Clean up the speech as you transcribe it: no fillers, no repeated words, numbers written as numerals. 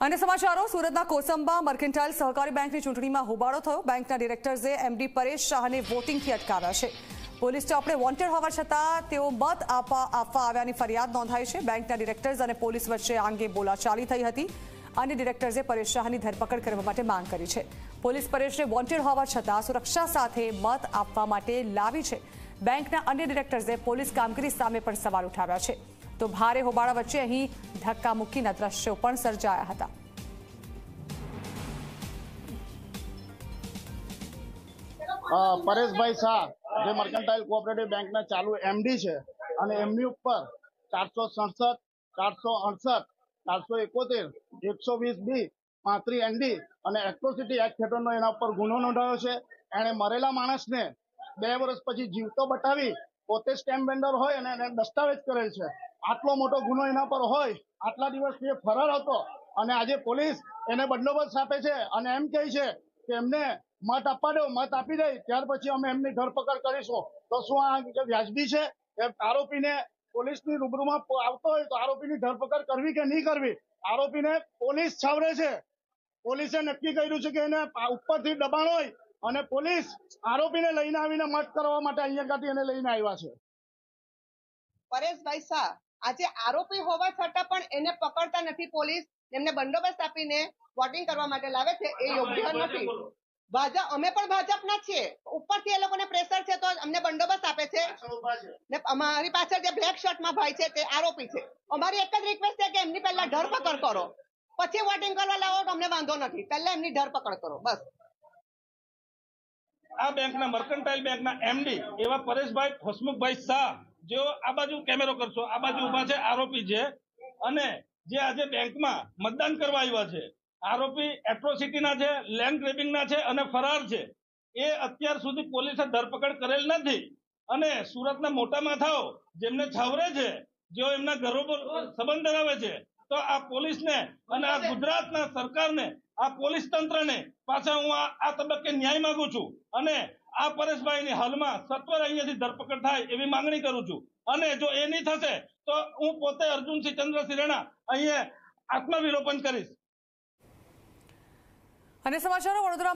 અને સમાચારો સુરતના કોસંબા મર્કેન્ટાઇલ સહકારી બેંકની ચૂંટણીમાં હોબાળો થયો। બેંકના ડિરેક્ટર્સે એમડી પરેશ શાહને વોટિંગથી અટકાવ્યા છે। પોલીસ ચોપડે વોન્ટેડ હોવા છતાં તેઓ મત આપવા આવ્યાની ફરિયાદ નોંધાઈ છે। બેંકના ડિરેક્ટર્સ અને પોલીસ વચ્ચે આ અંગે બોલાચાલી થઈ હતી। અન્ય ડિરેક્ટર્સે પરેશ શાહની ધરપકડ કરવા માટે માંગ કરી છે। પોલીસ પરેશને વોન્ટેડ હોવા છતાં સુરક્ષા સાથે મત આપવા માટે લાવી છે। બેંકના અન્ય ડિરેક્ટર્સે પોલીસ કામગીરી સામે પણ સવાલ ઉઠાવ્યા છે। તો ભારે હોબાળા વચ્ચે અહીં ધક્કા મુક્કીના દ્રશ્યો પણ સર્જાયા હતા। પરેશભાઈ શાહ જે મર્કન્ટાઇલ કોઓપરેટિવ બેંકના ચાલુ એમડી છે અને એમની ઉપર 467, 468, 471, 120B, 35ND અને એટ્રોસિટી એક્ટ હેઠળનો એના ઉપર ગુનો નોંધાયો છે। એણે મરેલા માણસને 2 વર્ષ પછી જીવતો બતાવી પોતે સ્ટેમ્પ વેન્ડર હોય અને એને દસ્તાવેજ કરેલ છે। આટલો મોટો ગુનો એના પર હોય, આટલા દિવસથી ફરાર હતો અને આજે પોલીસ એને બંદોબસ્ત આપે છે અને એમ કહે છે કે એમને મત આપવા દો, મત આપી દે ત્યાર પછી અમે એમની ધરપકડ કરીશું। તો શું આ વ્યાજબી છે? આરોપીને પોલીસની રૂબરૂમાં આવતો હોય તો આરોપીની ધરપકડ કરવી કે નહીં કરવી? આરોપીને પોલીસ છાવરે છે। પોલીસે નક્કી કર્યું છે કે એને ઉપરથી દબાણ હોય અને પોલીસ આરોપીને લઈને આવીને મત કરવા માટે અહીંયાથી એને લઈને આવ્યા છે। પરેશભાઈ શાહ આજે આરોપી હોવા છતાં પણ એને પકડતા નથી પોલીસ, એમને બંદોબસ્ત આપીને વોટિંગ કરવા માટે લાવે છે, એ યોગ્ય નથી। અમે પણ ભાજપના છીએ, ઉપરથી એ લોકોને પ્રેશર છે તો અમને બંદોબસ્ત આપે છે ને અમારી પાછળ જે બ્લેક શર્ટમાં ભાઈ છે તે આરોપી છે। અમારી એક જ રિક્વેસ્ટ છે કે એમની પહેલા ધરપકડ કરો, પછી વોટિંગ કરવા લાવો તો અમને વાંધો નથી, પહેલા એમની ધરપકડ કરો બસ। આ બેંકના મર્કન્ટાઇલ બેંકના એમડી એવા પરેશભાઈ હસમુખભાઈ શાહ, જેઓ આ બાજુ કેમેરો કરશો, આ બાજુ ઉભા છે, આરોપી છે અને જે આજે બેંકમાં મતદાન કરવા આવ્યા છે, આરોપી એટ્રોસિટીના છે, લેન્ડ ગ્રેબિંગના છે અને ફરાર છે। એ અત્યાર સુધી પોલીસે ધરપકડ કરેલ નથી અને સુરતના મોટા માથાઓ જેમને છાવરે છે, જેઓ એમના ઘરો પર સંબંધ ધરાવે છે, તો આ પોલીસને અને આ ગુજરાતના સરકારને, આ પોલીસ તંત્રને પાછા હું આ તબક્કે ન્યાય માંગુ છું અને આ પરેશભાઈની હાલમાં સત્વરે અહીંયાથી ધરપકડ થાય એવી માંગણી કરું છું। અને જો એ નહીં થશે તો હું પોતે અર્જુનસિંહ ચંદ્રસિંહ રાણા અહીંયા આત્મવિલોપન કરીશ। અને સમાચારો વડોદરા